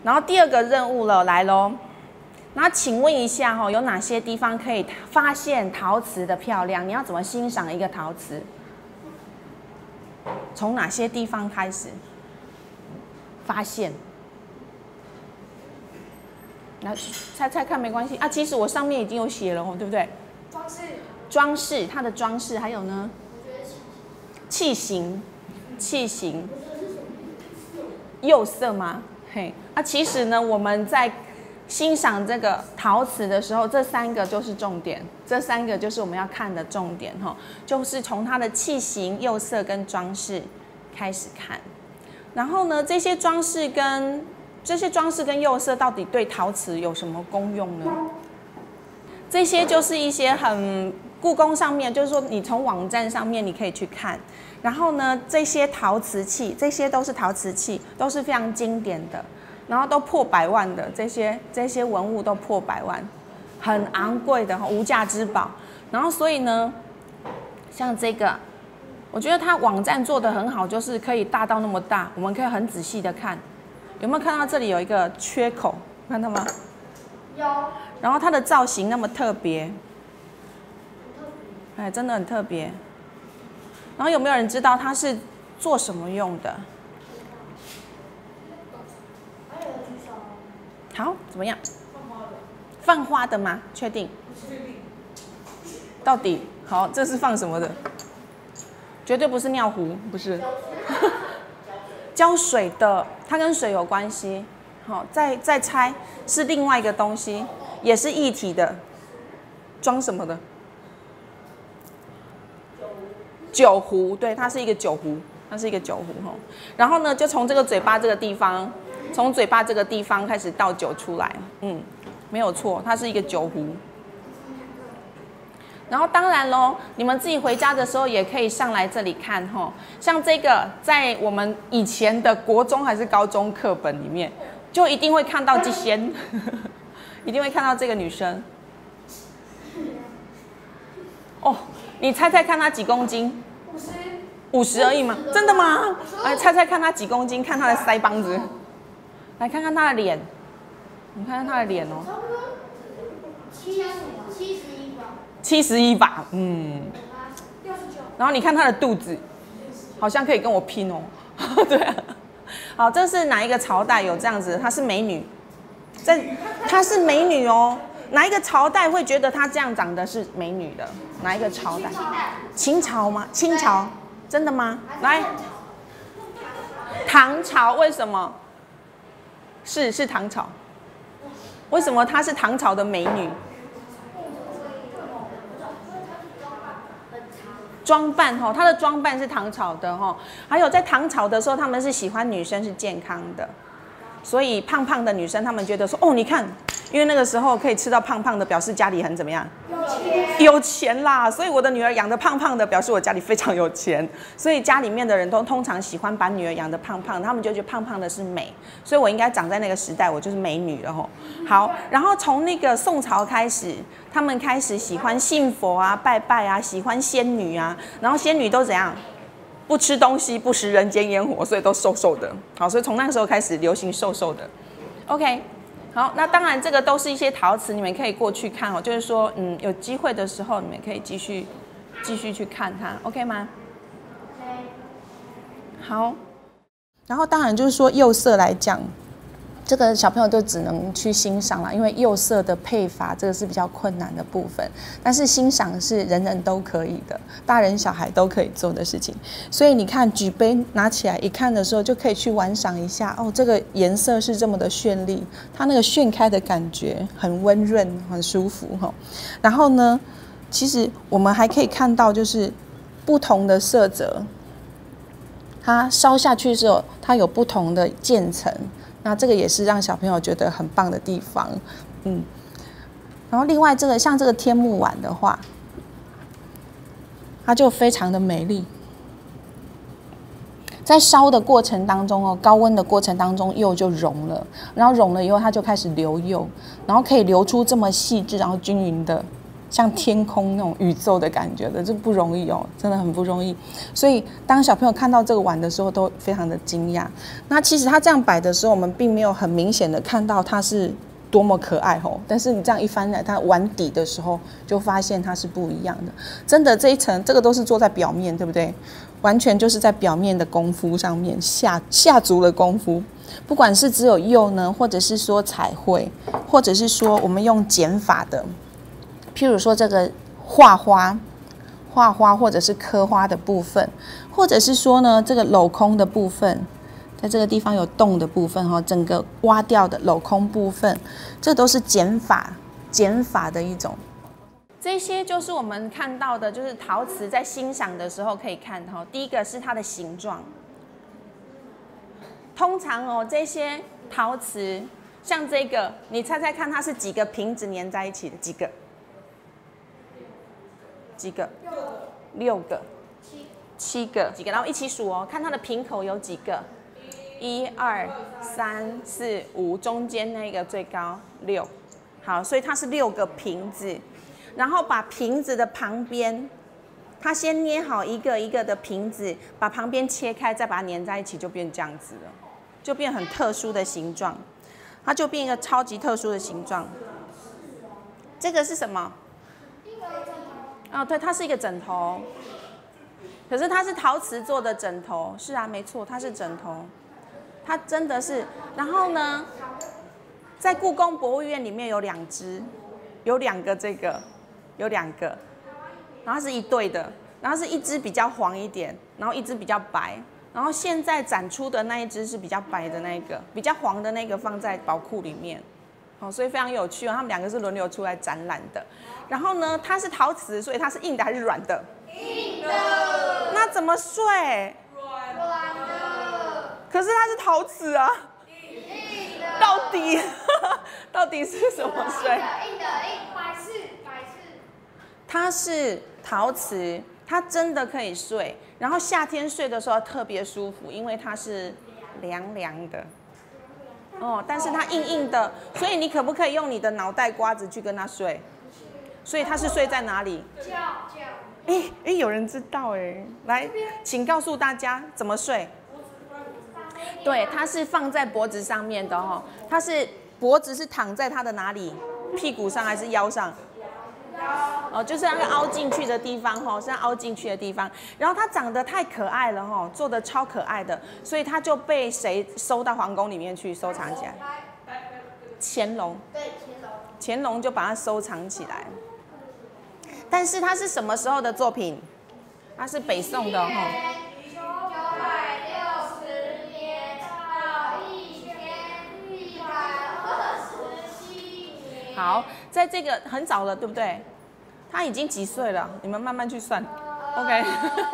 然后第二个任务了，来喽。那请问一下哈，有哪些地方可以发现陶瓷的漂亮？你要怎么欣赏一个陶瓷？从哪些地方开始发现？来猜猜看，没关系啊。其实我上面已经有写了哦，对不对？ 装饰。 装饰，它的装饰，还有呢？器型，器型。釉色吗？嘿，啊，其实呢，我们在欣赏这个陶瓷的时候，这3个就是重点，这3个就是我们要看的重点哈，就是从它的器型、釉色跟装饰开始看。然后呢，这些装饰跟釉色到底对陶瓷有什么功用呢？这些就是一些故宫上面，就是说你从网站上面你可以去看。然后呢，这些陶瓷器，这些都是陶瓷器，都是非常经典的，然后都破100万的，这些文物都破100万，很昂贵的无价之宝。然后所以呢，像这个，我觉得它网站做得很好，就是可以大到那么大，我们可以很仔细的看。有没有看到这里有一个缺口？看到吗？ 有。 然后它的造型那么特别，哎，真的很特别。然后有没有人知道它是做什么用的？好，怎么样？放花的吗？确定？到底好，这是放什么的？绝对不是尿壶，不是。浇水的，它跟水有关系。好，再猜是另外一个东西，也是液体的，装什么的？酒壶，对，它是一个酒壶，它是一个酒壶哈。然后呢，就从这个嘴巴这个地方，从嘴巴这个地方开始倒酒出来，没有错，它是一个酒壶。然后当然咯，你们自己回家的时候也可以上来这里看哈。像这个，在我们以前的国中还是高中课本里面，就一定会看到这些，一定会看到这个女生。哦。你猜猜看他几公斤？50而已吗？真的吗？来猜猜看他几公斤？看他的腮帮子，来看看他的脸，你看看他的脸哦。71吧，然后你看他的肚子，好像可以跟我拼哦。对啊，好，这是哪一个朝代有这样子？她是美女，她是美女哦。哪一个朝代会觉得她这样长得是美女的？哪一个朝代？清朝吗？清朝？真的吗？来，唐朝为什么？是唐朝。为什么她是唐朝的美女？装扮哈，她的装扮是唐朝的哈。还有在唐朝的时候，他们是喜欢女生是健康的，所以胖胖的女生，他们觉得说，哦，你看。因为那个时候可以吃到胖胖的，表示家里很怎么样？有钱啦！所以我的女儿养得胖胖的，表示我家里非常有钱。所以家里面的人都通常喜欢把女儿养得胖胖的，他们就觉得胖胖的是美。所以我应该长在那个时代，我就是美女了吼。好，然后从那个宋朝开始，他们开始喜欢信佛啊、拜拜啊，喜欢仙女啊，然后仙女都怎样？不吃东西，不食人间烟火，所以都瘦瘦的。好，所以从那个时候开始流行瘦瘦的。OK。好，那当然这个都是一些陶瓷，你们可以过去看哦。就是说，有机会的时候，你们可以继续去看它 ，OK 吗？ OK。好，然后当然就是说釉色来讲，这个小朋友就只能去欣赏了，因为釉色的配法这个是比较困难的部分，但是欣赏是人人都可以的，大人小孩都可以做的事情。所以你看举杯拿起来一看的时候，就可以去玩赏一下哦，这个颜色是这么的绚丽，它那个炫开的感觉很温润，很舒服哈。然后呢，其实我们还可以看到就是不同的色泽，它烧下去之后，它有不同的渐层。那这个也是让小朋友觉得很棒的地方，然后另外这个像这个天目碗的话，它就非常的美丽。在烧的过程当中哦，高温的过程当中，釉就融了，然后融了以后，它就开始流釉，然后可以流出这么细致然后均匀的像天空那种宇宙的感觉的，这不容易哦，真的很不容易。所以当小朋友看到这个碗的时候，都非常的惊讶。那其实它这样摆的时候，我们并没有很明显的看到它是多么可爱吼，但是你这样一翻来，它碗底的时候，就发现它是不一样的。真的这一层，这个都是做在表面，对不对？完全就是在表面的功夫上面下足了功夫。不管是只有釉呢，或者是说彩绘，或者是说我们用剪法的，譬如说这个画花或者是刻花的部分，或者是说呢这个镂空的部分。在这个地方有洞的部分哈，整个挖掉的镂空部分，这都是剪法的一种。这些就是我们看到的，就是陶瓷在欣赏的时候可以看哈。第一个是它的形状，通常哦这些陶瓷，像这个，你猜猜看它是几个瓶子粘在一起的？几个？6个。7个，几个？然后一起数哦，看它的瓶口有几个。1、2、3、4、5，中间那个最高6，好，所以它是6个瓶子，然后把瓶子的旁边，它先捏好一个一个的瓶子，把旁边切开，再把它粘在一起，就变这样子了，就变很特殊的形状，它就变一个超级特殊的形状。这个是什么？哦，对，它是一个枕头，可是它是陶瓷做的枕头，是啊，没错，它是枕头。它真的是，然后呢，在故宫博物院里面有2只，有2个这个，有2个，然后是一对的，然后是一只比较黄一点，然后一只比较白，然后现在展出的那一只是比较白的那个，比较黄的那个放在宝库里面，所以非常有趣哦，他们2个是轮流出来展览的。然后呢，它是陶瓷，所以它是硬的还是软的？硬的。那怎么睡？软的。可是它是陶瓷啊，到底是什么水？硬的，百事。它是陶瓷，它真的可以睡，然后夏天睡的时候特别舒服，因为它是凉凉的。哦，但是它硬硬的，所以你可不可以用你的脑袋瓜子去跟它睡？所以它是睡在哪里？有人知道哎，来，请告诉大家怎么睡。对，它是放在脖子上面的哈，它是脖子是躺在它的哪里？屁股上还是腰上？哦，就是那个凹进去的地方哈，是凹进去的地方。然后它长得太可爱了哈，做的超可爱的，所以它就被谁收到皇宫里面去收藏起来？乾隆。对，乾隆就把它收藏起来。但是它是什么时候的作品？它是北宋的哈。好，在这个很早了，对不对？他已经几岁了？你们慢慢去算。OK 。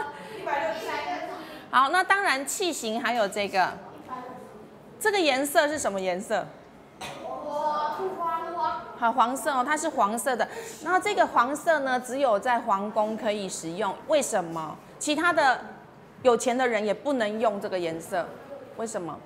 好，那当然器型还有这个颜色是什么颜色？好，黄色哦，它是黄色的。然后这个黄色呢，只有在皇宫可以使用。为什么？其他的有钱的人也不能用这个颜色？为什么？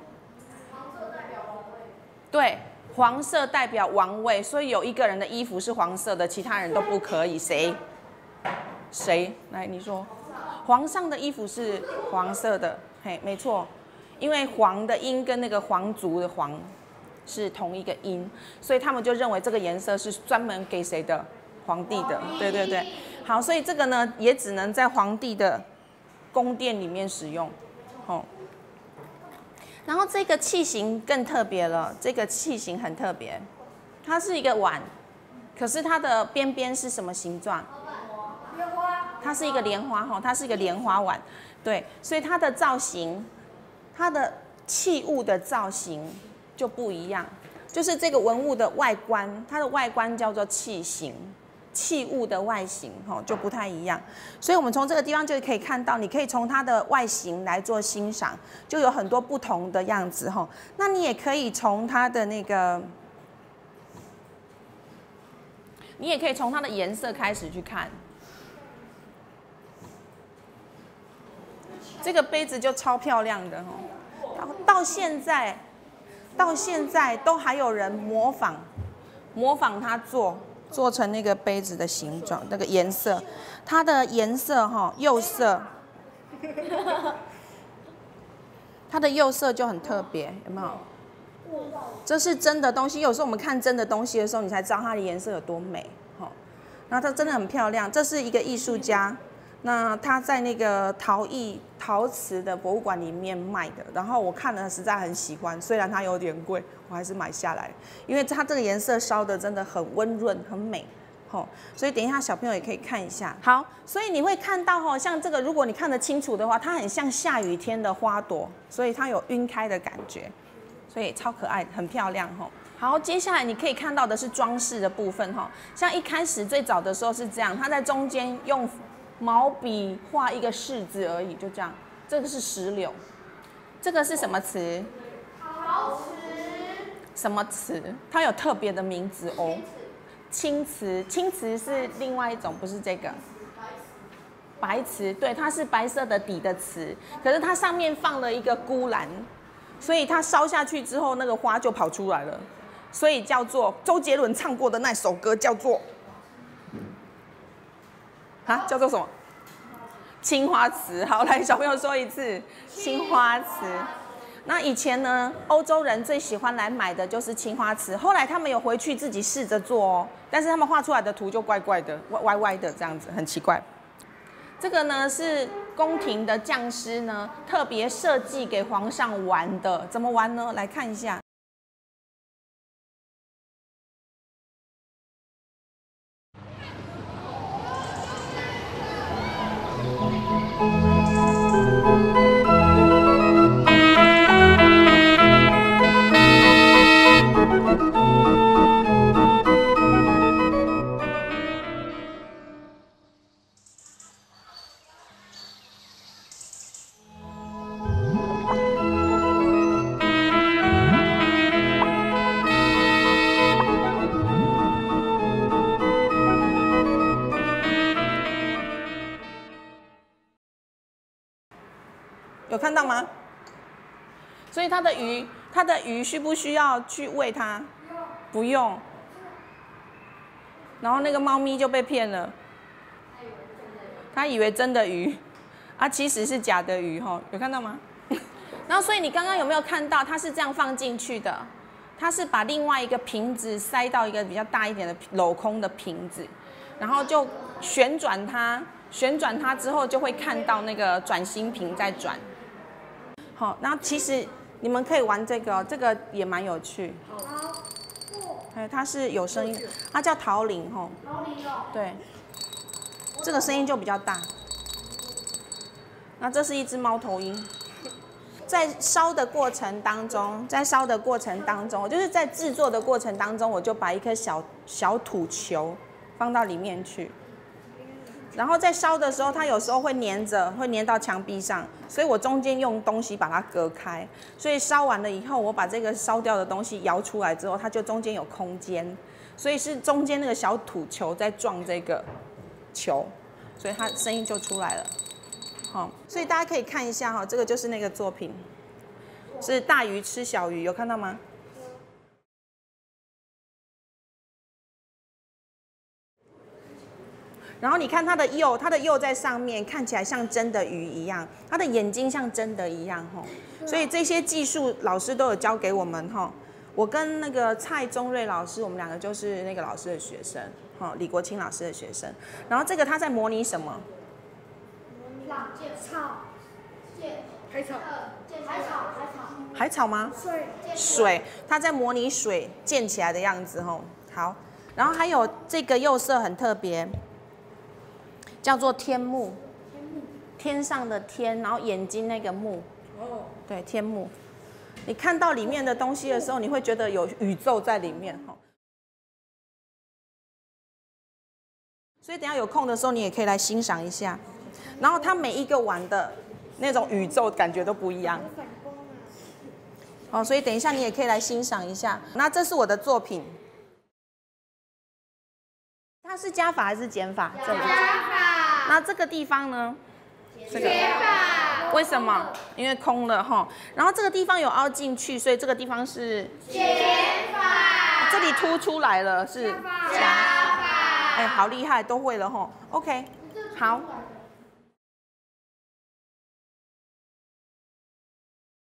对。黄色代表王位，所以有一个人的衣服是黄色的，其他人都不可以。谁？来，你说。皇上的衣服是黄色的，嘿，没错，因为黄的音跟那个皇族的黄是同一个音，所以他们就认为这个颜色是专门给谁的？皇帝的。对对对。好，所以这个呢，也只能在皇帝的宫殿里面使用。然后这个器型更特别了，这个器型很特别，它是一个碗，可是它的边边是什么形状？莲花。它是一个莲花哈，它是一个莲花碗，对，所以它的造型，它的器物的造型就不一样，就是这个文物的外观，它的外观叫做器型。器物的外形就不太一样，所以我们从这个地方就可以看到，你可以从它的外形来做欣赏，就有很多不同的样子哈。那你也可以从它的那个，你也可以从它的颜色开始去看。这个杯子就超漂亮的哈，到现在都还有人模仿它做。 做成那个杯子的形状，那个颜色，它的颜色哈，釉色，它的釉色就很特别，有没有？这是真的东西，有时候我们看真的东西的时候，你才知道它的颜色有多美，哈。那它真的很漂亮，这是一个艺术家。那他在那个陶瓷的博物馆里面卖的，然后我看了实在很喜欢，虽然它有点贵，我还是买下来，因为它这个颜色烧的真的很温润，很美，吼，所以等一下小朋友也可以看一下。好，所以你会看到吼，像这个，如果你看得清楚的话，它很像下雨天的花朵，所以它有晕开的感觉，所以超可爱，很漂亮吼。好，接下来你可以看到的是装饰的部分哈，像一开始最早的时候是这样，它在中间用毛笔画一个柿子而已，就这样。这个是石榴，这个是什么词？陶瓷。什么瓷？它有特别的名字哦。青瓷，青瓷是另外一种，不是这个。白瓷，对，它是白色的底的瓷，可是它上面放了一个钴蓝，所以它烧下去之后，那个花就跑出来了，所以叫做周杰伦唱过的那首歌叫做。啊，叫做什么？青花瓷。好，来小朋友说一次，青花瓷。那以前呢，欧洲人最喜欢来买的就是青花瓷。后来他们有回去自己试着做哦，但是他们画出来的图就怪怪的、歪歪的这样子，很奇怪。这个呢是宫廷的匠师呢特别设计给皇上玩的，怎么玩呢？来看一下。有看到吗？所以它的鱼需不需要去喂它？不用。然后那个猫咪就被骗了，它以为真的鱼，啊，其实是假的鱼哈，有看到吗？然后所以你刚刚有没有看到它是这样放进去的？它是把另外一个瓶子塞到一个比较大一点的镂空的瓶子，然后就旋转它之后就会看到那个转心瓶在转。好，那其实你们可以玩这个，这个也蛮有趣。它是有声音，它叫桃铃吼。桃铃哦。对，这个声音就比较大。那这是一只猫头鹰，在烧的过程当中，就是在制作的过程当中，我就把一颗小土球放到里面去。然后在烧的时候，它有时候会粘到墙壁上，所以我中间用东西把它隔开。所以烧完了以后，我把这个烧掉的东西摇出来之后，它就中间有空间，所以是中间那个小土球在撞这个球，所以它声音就出来了。好，所以大家可以看一下哈，这个就是那个作品，是大鱼吃小鱼，有看到吗？然后你看它的釉在上面，看起来像真的鱼一样，它的眼睛像真的一样吼。所以这些技术老师都有教给我们吼。我跟那个蔡宗瑞老师，我们两个就是那个老师的学生，哈，李国清老师的学生。然后这个他在模拟什么？海草吗？水，他在模拟水溅起来的样子吼。好，然后还有这个釉色很特别。叫做天目，天上的天，然后眼睛那个目，哦，对，天目。你看到里面的东西的时候，你会觉得有宇宙在里面哈。所以等一下有空的时候，你也可以来欣赏一下。然后它每一个碗的那种宇宙感觉都不一样。哦，所以等一下你也可以来欣赏一下。那这是我的作品。它是加法还是减法？加法。那这个地方呢？减法。为什么？因为空了哈。然后这个地方有凹进去，所以这个地方是减法。这里凸出来了是加法。 哎，好厉害，都会了吼。OK， 好。